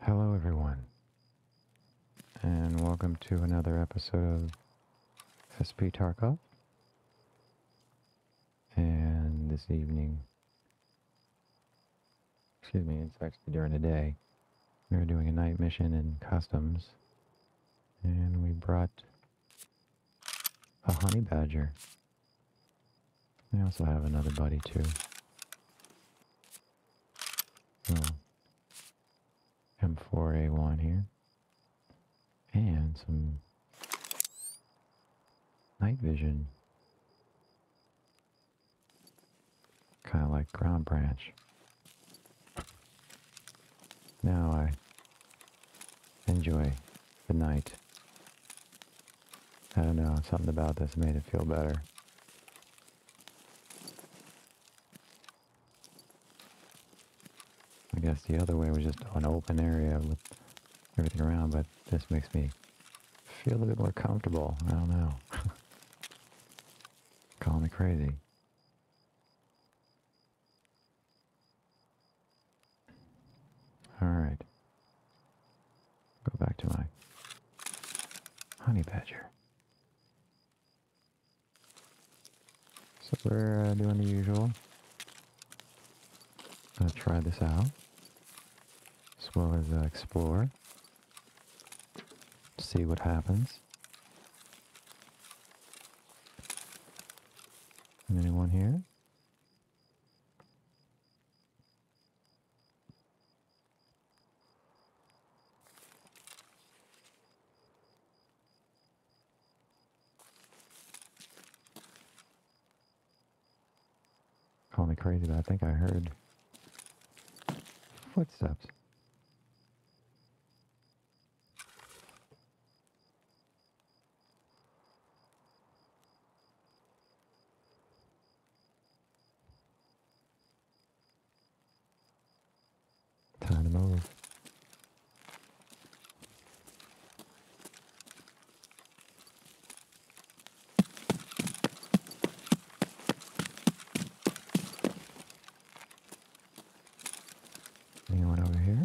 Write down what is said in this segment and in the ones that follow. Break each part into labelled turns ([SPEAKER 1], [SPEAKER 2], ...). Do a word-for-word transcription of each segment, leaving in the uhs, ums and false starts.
[SPEAKER 1] Hello everyone, and welcome to another episode of SPTarkov. And this evening, excuse me, it's actually during the day, we were doing a night mission in customs, and we brought a honey badger. We also have another buddy too. Oh. M four A one here, and some night vision, kind of like ground branch. Now I enjoy the night. I don't know, something about this made it feel better. I guess the other way was just an open area with everything around, but this makes me feel a bit more comfortable. I don't know. Call me crazy. Alright. Go back to my honey badger. So we're uh, doing the usual. Gonna try this out, as well as uh, explore, see what happens. Anyone here? Call me crazy, but I think I heard footsteps. Time to move. Anyone over here?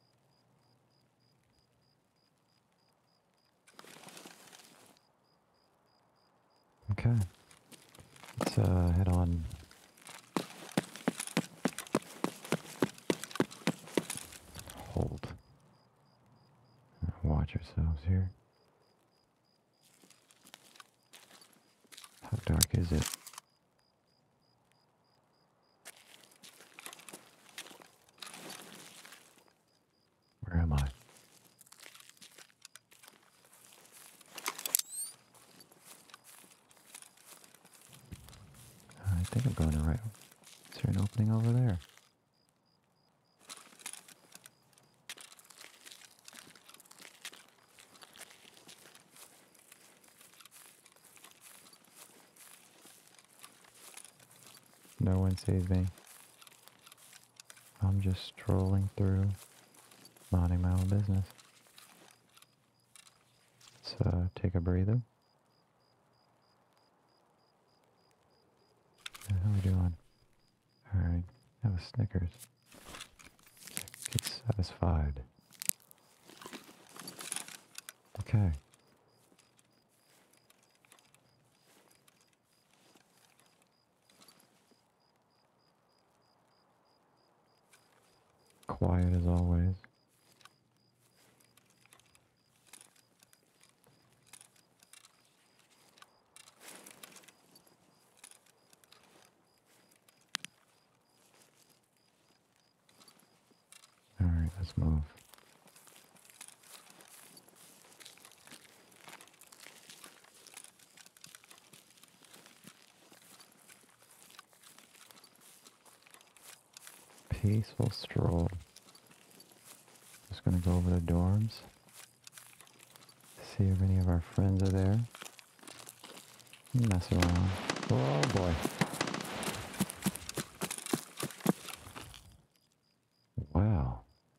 [SPEAKER 1] Okay. Let's uh, head on. Hold. Watch ourselves here. How dark is it? Where am I? I think I'm going the right way. Is there an opening over there? No one sees me. I'm just strolling through, minding my own business. Let's uh, take a breather. How are we doing? Alright, have a Snickers. Get satisfied. Okay. Quiet as always. Alright, let's move. Peaceful stroll. Just gonna go over the dorms. See if any of our friends are there. Mess around. Oh boy. Wow.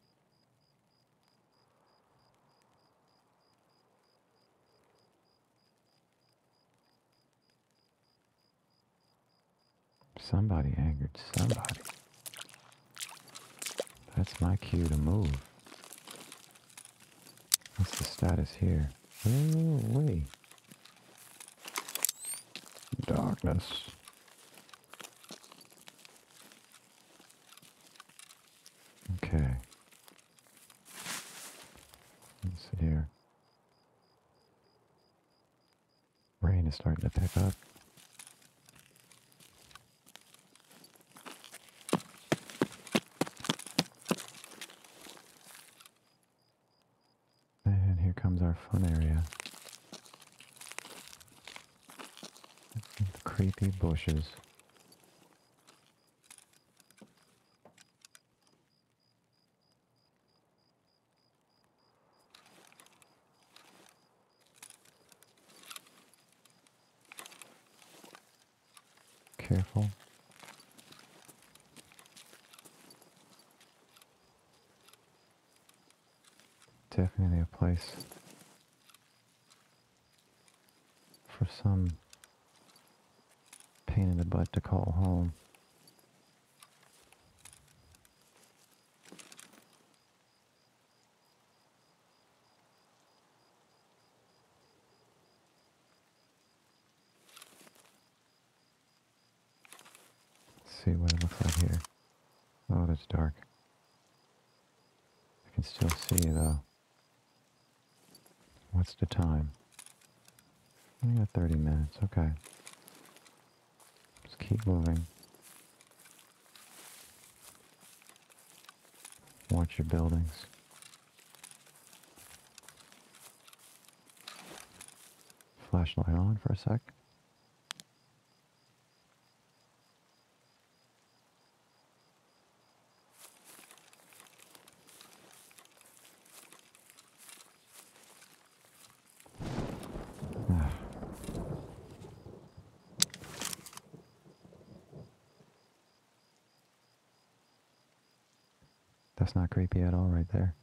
[SPEAKER 1] Somebody angered somebody. That's my cue to move. What's the status here? Oh, wait. Darkness. Okay. Let's sit here. Rain is starting to pick up. And here comes our fun area. The creepy bushes. Careful. Definitely a place for some pain in the butt to call home. See what it looks like here. Oh, that's dark. I can still see though. What's the time? We got thirty minutes, okay. Just keep moving. Watch your buildings. Flashlight on for a sec. That's not creepy at all right there.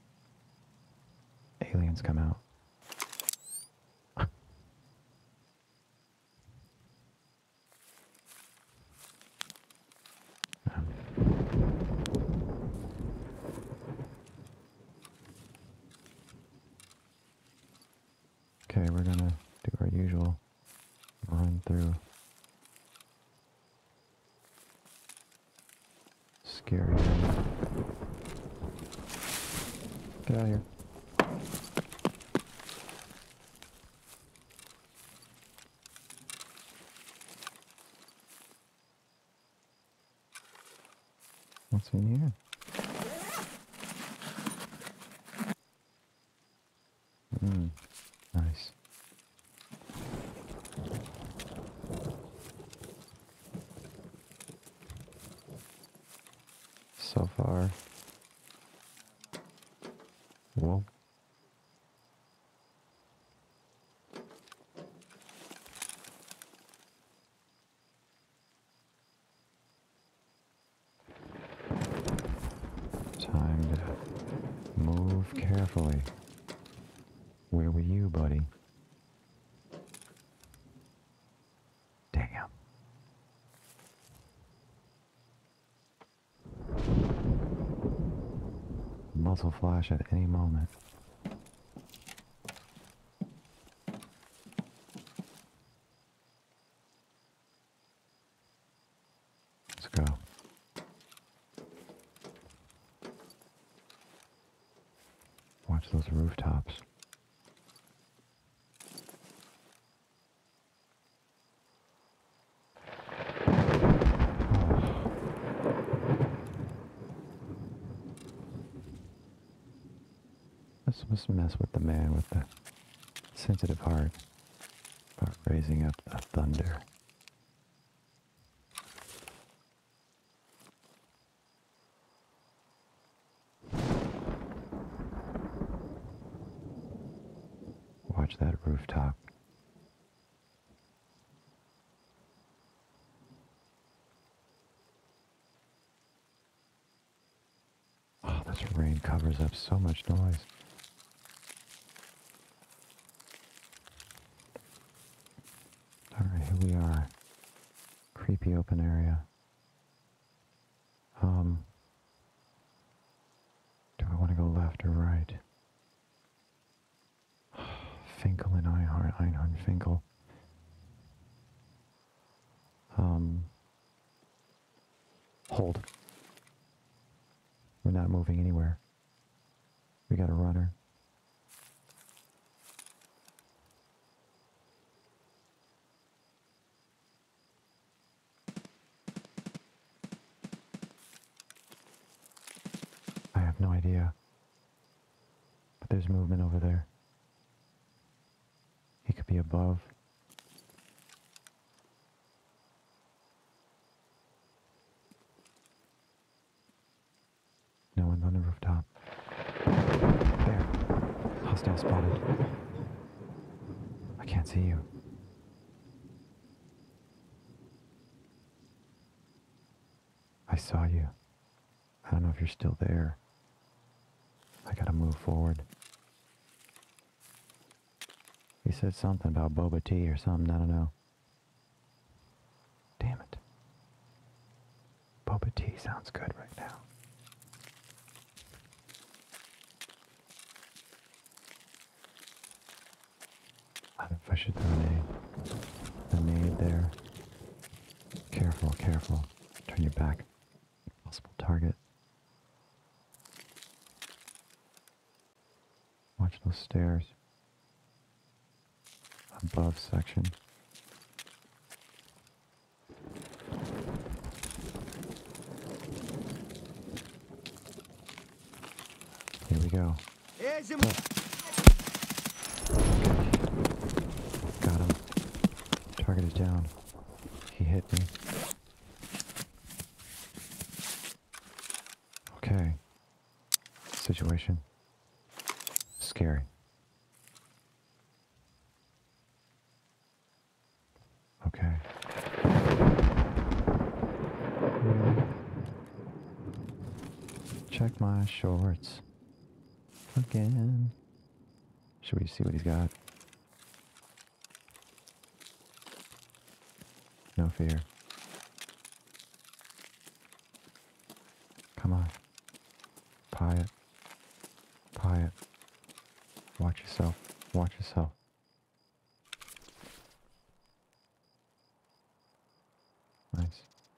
[SPEAKER 1] Aliens come out. Okay, we're gonna do our usual run through. Scary. Get out of here. What's in here? Hmm, nice. So far. Whoa. Time to move carefully. Where were you, buddy? Damn. Muzzle flash at any moment. Let's go. Watch those rooftops. This must mess with the man with the sensitive heart about raising up the thunder. Watch that rooftop. Oh, this rain covers up so much noise. Alright, here we are. Creepy open area. Um, do I want to go left or right? Finkel. Um, hold. We're not moving anywhere. We got a runner. I have no idea. But there's movement over there. He could be above. No one's on the rooftop. There. Hostile spotted. I can't see you. I saw you. I don't know if you're still there. I gotta move forward. He said something about boba tea or something, I don't know. Damn it. Boba tea sounds good right now. I don't know if I should throw a nade. A nade there. Careful, careful. Turn your back. Possible target. Watch those stairs. Above section. Here we go. Oh. Got him. Target is down. He hit me. Okay. Situation. Scary. Okay. Really? Check my shorts. Again. Should we see what he's got? No fear. Come on. Pie it. Pie it. Watch yourself. Watch yourself. Nice.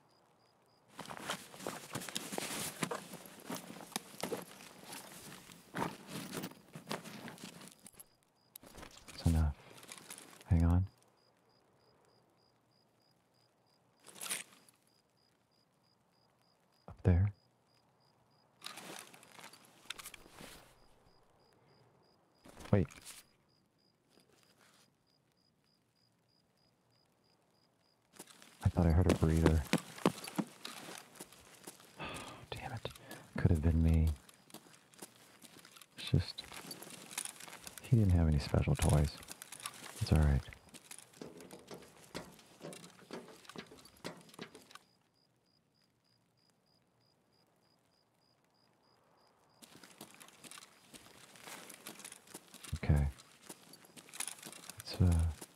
[SPEAKER 1] That's enough. Hang on. Up there. Wait. I thought I heard a breather. Oh, damn it. Could have been me. It's just... He didn't have any special toys. It's alright. Okay. Let's, uh...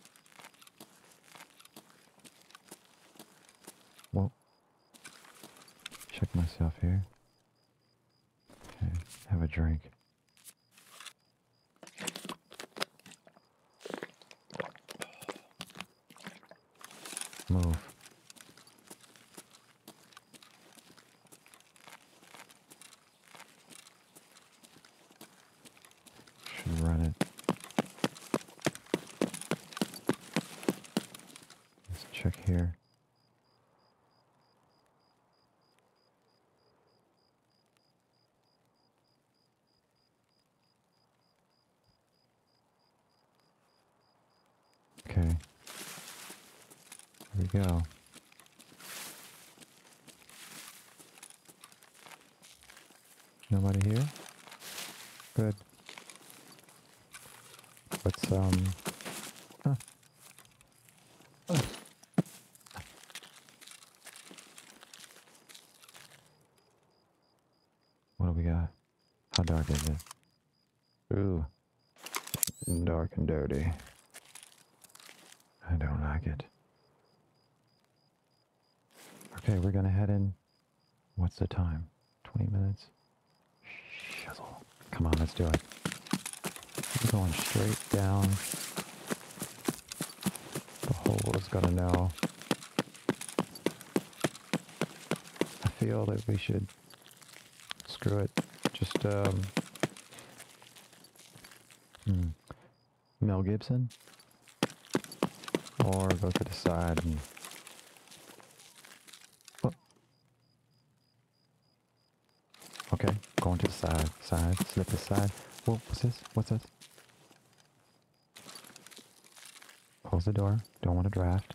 [SPEAKER 1] Well, check myself here. Okay, have a drink. Move. Should run it. Let's check here. Okay. Here we go. Nobody here? Good. Let's, um... Huh. Oh. What do we got? How dark is it? Ooh. Dark and dirty. I don't like it. Okay, we're gonna head in. What's the time? twenty minutes? Shizzle. Come on, let's do it. We're going straight down was gonna know. I feel that we should screw it. Just um, hmm, Mel Gibson, or go to the side and. Oh. Okay, going to the side, side, slip the side. Whoa, what's this? What's this? Close the door. Don't want to draft.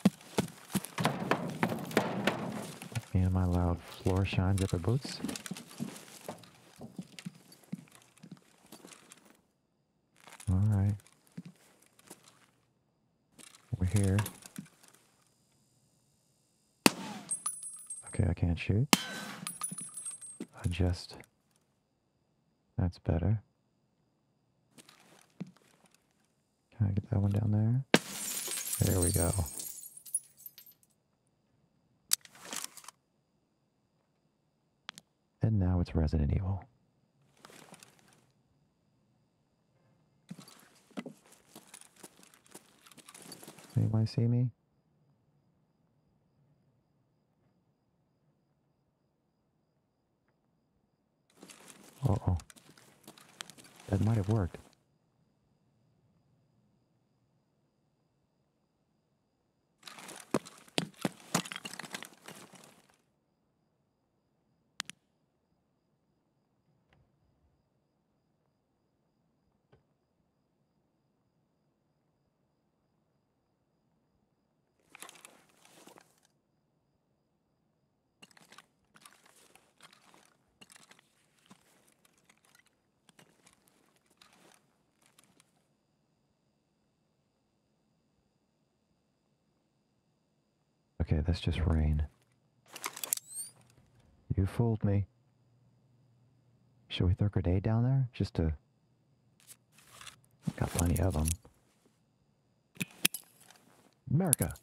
[SPEAKER 1] Me and my loud floor shine zipper boots. Alright. We're here. Okay, I can't shoot. Adjust. That's better. Can I get that one down there? There we go. And now it's Resident Evil. Anybody see me? Uh-oh. That might have worked. Okay, that's just rain. You fooled me. Should we throw a grenade down there? Just to... Got plenty of them. America!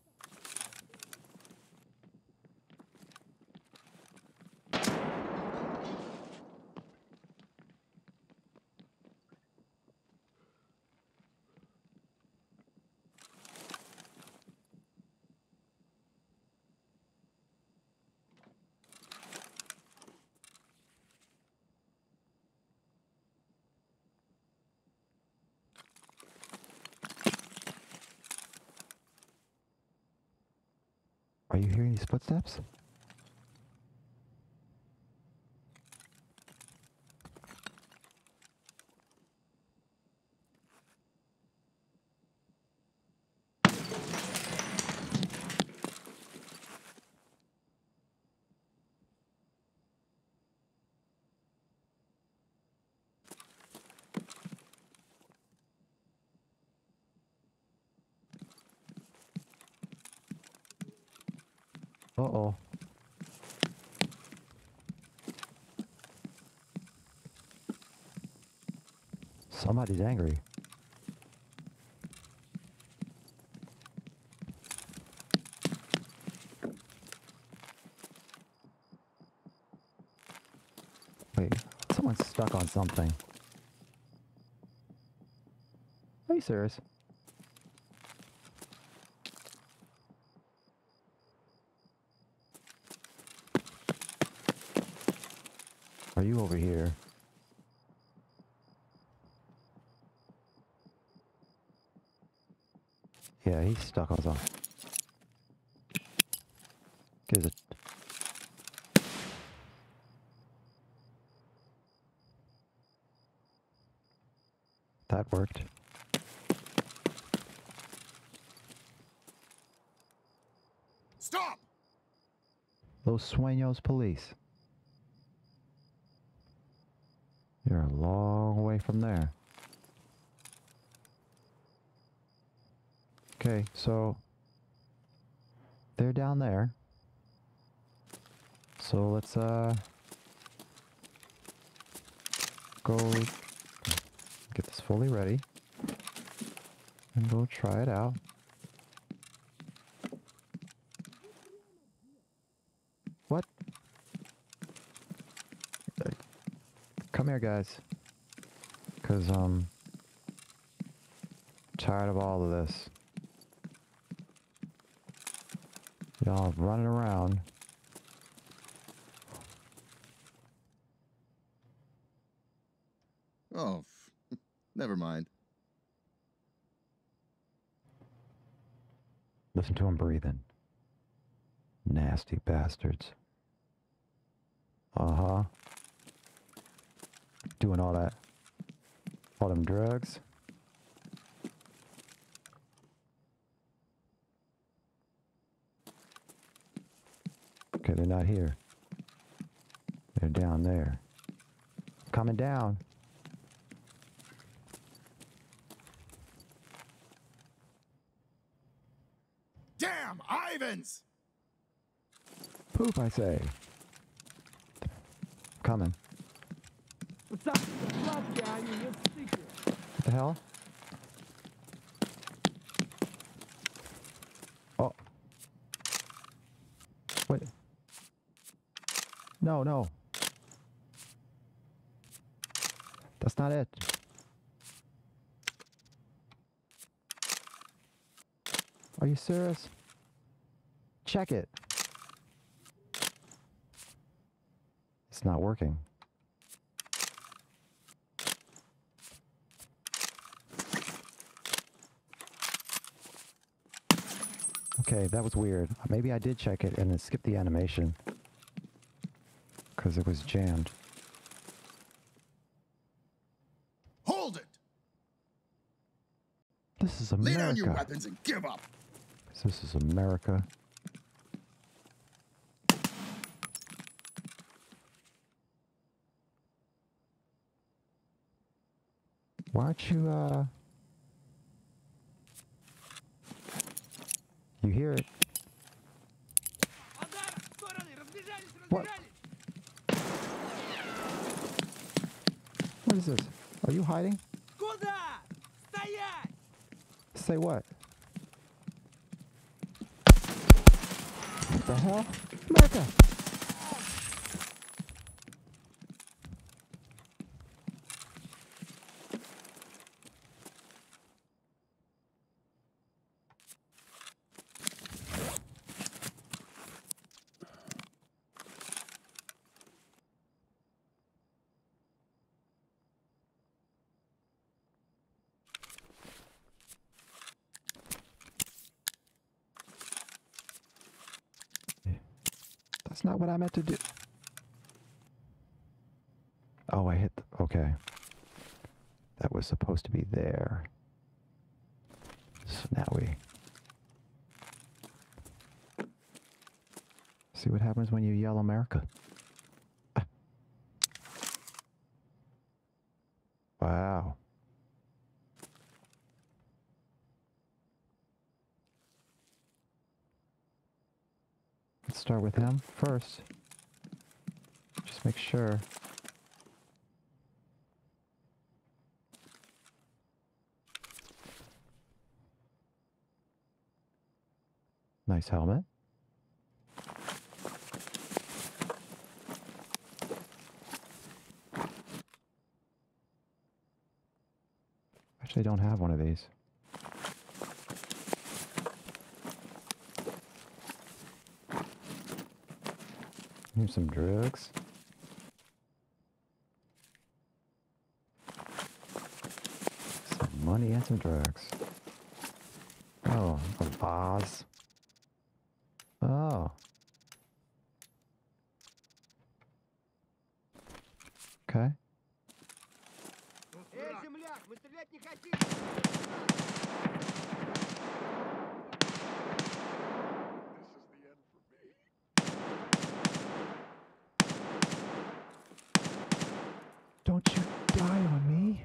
[SPEAKER 1] Are you hearing these footsteps? Uh-oh. Somebody's angry. Wait, someone's stuck on something. Are you serious? Are you over here? Yeah, he's stuck on something. Gives it. That worked.
[SPEAKER 2] Stop!
[SPEAKER 1] Those Sueños police. You're a long way from there. Okay, so they're down there. So let's uh go get this fully ready and go try it out. What? Come here, guys. Cause um tired of all of this. all running around.
[SPEAKER 2] Oh, never mind.
[SPEAKER 1] Listen to him breathing. Nasty bastards. Uh-huh. Doing all that. All them drugs. Okay, they're not here. They're down there. Coming down.
[SPEAKER 2] Damn, Ivans!
[SPEAKER 1] Poop, I say. Coming.
[SPEAKER 3] What's up? What guy? You're secret.
[SPEAKER 1] What the hell? Oh. Wait. No, no. That's not it. Are you serious? Check it. It's not working. Okay, that was weird. Maybe I did check it and then skip the animation because it was jammed.
[SPEAKER 2] Hold it!
[SPEAKER 1] This is
[SPEAKER 2] Lay down your
[SPEAKER 1] America.
[SPEAKER 2] weapons and give up!
[SPEAKER 1] This is America. Why aren't you, uh... You hear it. What? What is this? Are you hiding? Say what? What the hell? America! That's not what I meant to do. Oh, I hit the, okay. That was supposed to be there. So now we see what happens when you yell America. Ah. Wow. Let's start with him first. Just make sure. Nice helmet. Actually, I don't have one of these. Here's some drugs. Some money and some drugs. Oh, a vase. Oh. Okay.
[SPEAKER 3] Эй, земляк, мы стрелять не хотим!
[SPEAKER 1] Don't you die on me.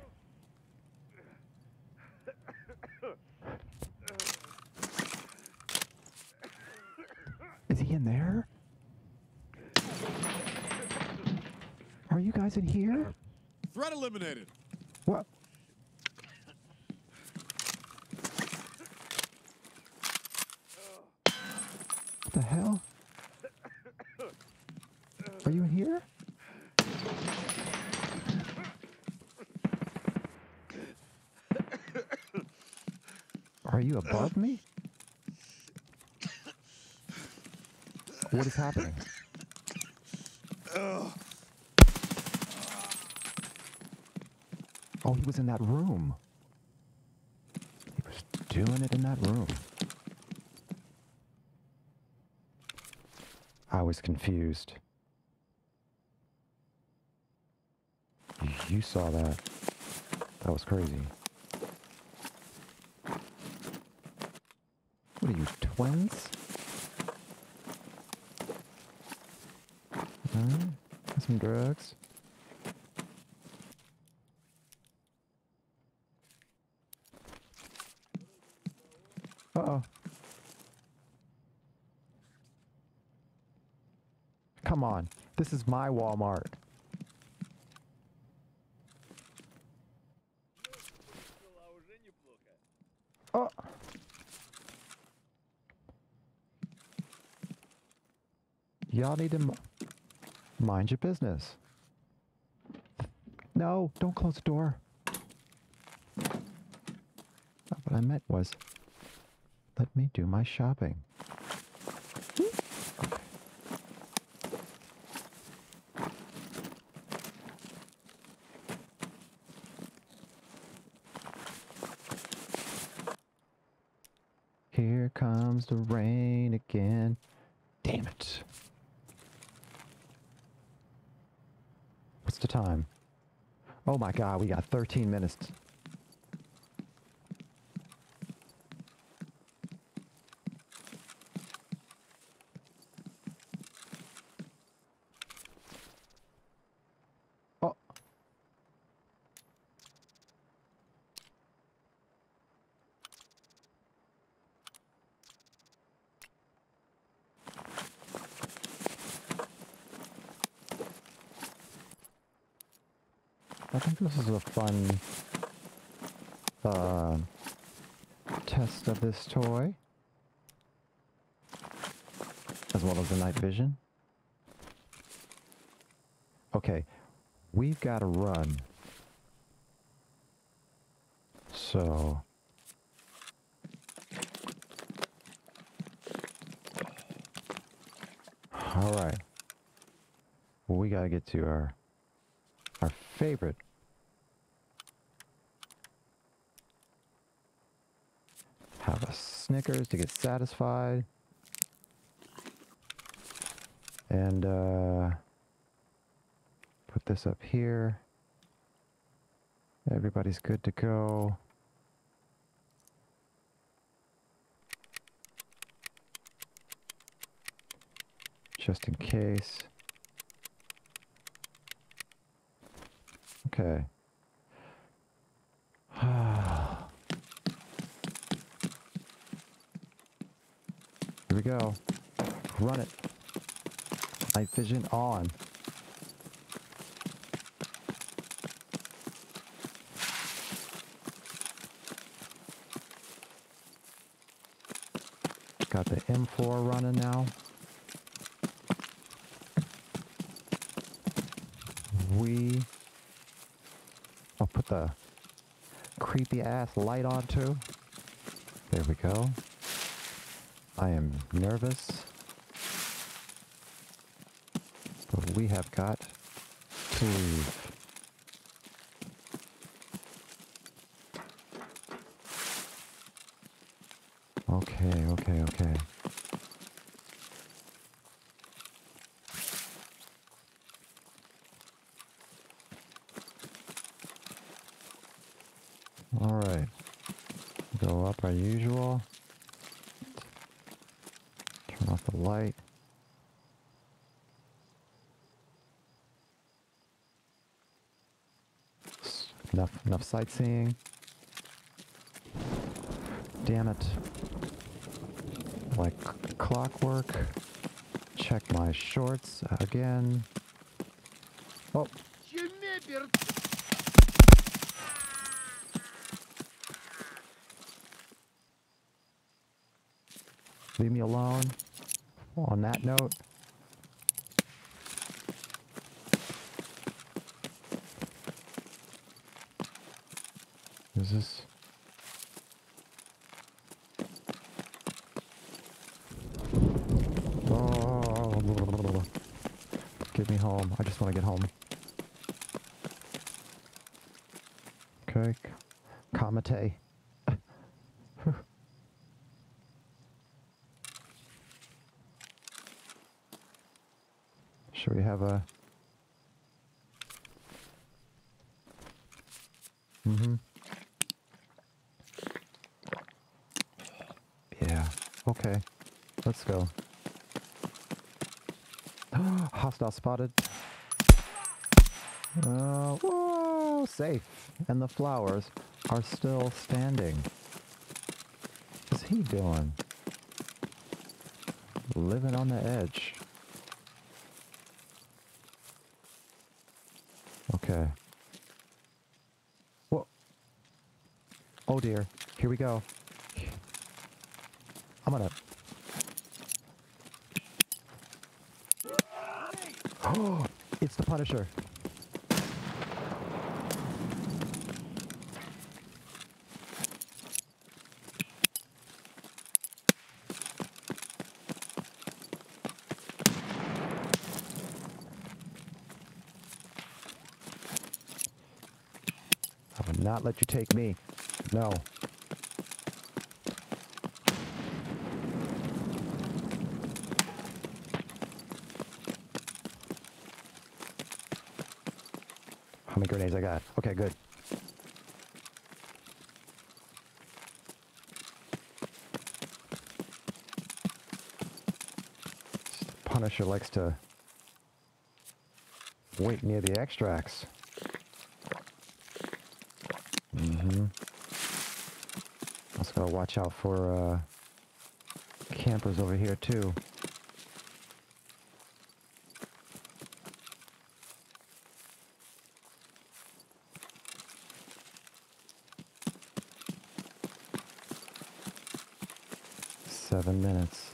[SPEAKER 1] Is he in there? Are you guys in here?
[SPEAKER 2] Threat eliminated!
[SPEAKER 1] What? What the hell? Are you in here? Are you above me? What is happening?
[SPEAKER 2] Ugh.
[SPEAKER 1] Oh, he was in that room. He was doing it in that room. I was confused. You saw that. That was crazy. What are you, twins? Huh? Some drugs? Uh-oh. Come on. This is my Walmart. Oh. Y'all need to m mind your business. No, don't close the door. What I meant was, let me do my shopping. Okay. Here comes the rain again. Damn it. What's the time? Oh my god, we got thirteen minutes. Oh. I think this is a fun uh, test of this toy, as well as the night vision. Okay, we've got to run. So, all right. Well, we got to get to our our favorite. Have a Snickers to get satisfied. And uh, put this up here. Everybody's good to go. Just in case. Okay. Here we go. Run it. Night vision on. Got the M four running now. We... I'll put the creepy ass light on too. There we go. I am nervous, but we have got to leave. Okay, okay, okay. All right. Go up our usual. Turn off the light. Enough, enough sightseeing. Damn it. Like clockwork. Check my shorts again. Oh. Leave me alone. On that note. Is this? Oh. Get me home. I just want to get home. Okay. Kamate. Should we have a... Mm-hmm. Yeah. Okay. Let's go. Hostile spotted. Uh, whoa, safe. And the flowers are still standing. What's he doing? Living on the edge. Okay. Whoa. Oh dear. Here we go. I'm gonna... Oh, it's the Punisher. I will not let you take me. No. How many grenades I got? Okay, good. Punisher likes to wait near the extracts. Mm-hmm. Also gotta watch out for uh, campers over here too. Seven minutes.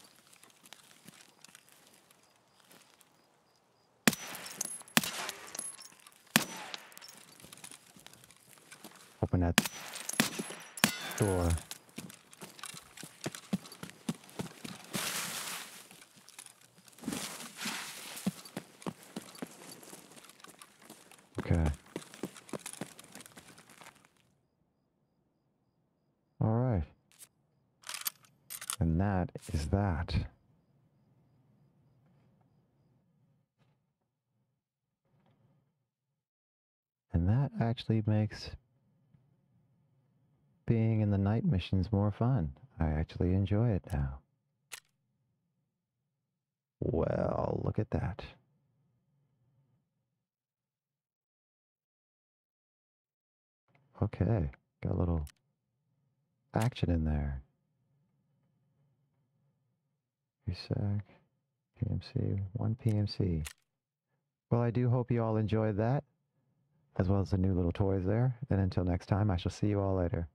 [SPEAKER 1] Open that door. Okay. All right. And that is that. And that actually makes being in the night missions more fun. I actually enjoy it now. Well, look at that. Okay, got a little action in there. P M C, one P M C. Well, I do hope you all enjoyed that, as well as the new little toys there. And until next time, I shall see you all later.